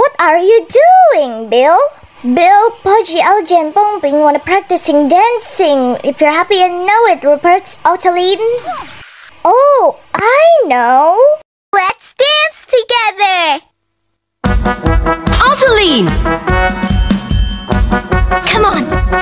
What are you doing, Bill? Bill, Pudgy, Algie, and Bongbing wanna practicing dancing. If you're happy and know it, Rupert, Ottoline. Oh, I know. Let's dance together. Ottoline! Come on.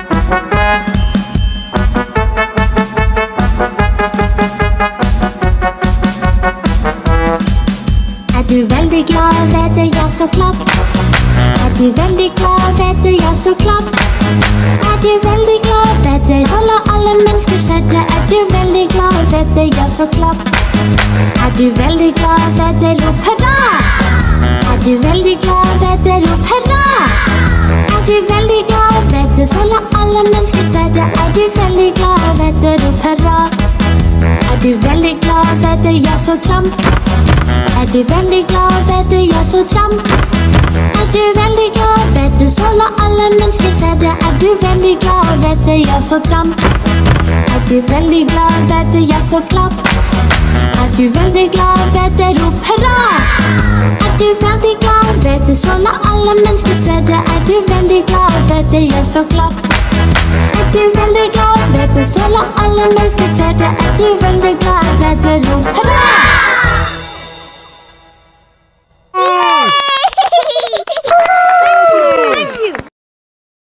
Er du veldig glad, vet du, ja så klapp. Er du veldig glad, vet du, ja så klapp. Er du veldig glad, vet du, så la alle mennesker sette. Er du veldig glad, vet du, ja så klapp. Er du veldig glad, vet du, rop hurra. Er du veldig glad, vet du, rop hurra. Er du veldig glad, vet du, så la alle mennesker sette. Er du veldig glad, vet du, rop hurra. Er du veldig glad, vet du, ja så tramp. Er du veldig glad, vet du, ja så tramp. Er du veldig glad, vet du, så la alle mennesker se det. Er du veldig glad, vet du, ja så tramp. Er du veldig glad, vet du, ja så klapp. Er du veldig glad, vet du, rop hurra. Er du veldig glad, vet du, så la alle mennesker se det. Er du veldig glad, vet du, ja så klapp. Er du veldig glad, vet du, så la alle mennesker se det. Er du veldig glad, vet du, rop hurra.